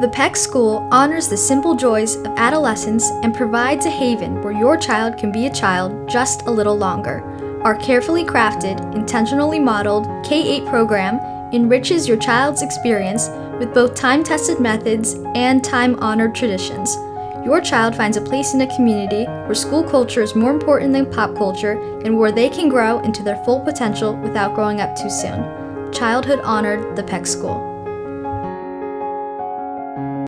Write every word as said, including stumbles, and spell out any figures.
The Peck School honors the simple joys of adolescence and provides a haven where your child can be a child just a little longer. Our carefully crafted, intentionally modeled K eight program enriches your child's experience with both time-tested methods and time-honored traditions. Your child finds a place in a community where school culture is more important than pop culture and where they can grow into their full potential without growing up too soon. Childhood honored, the Peck School.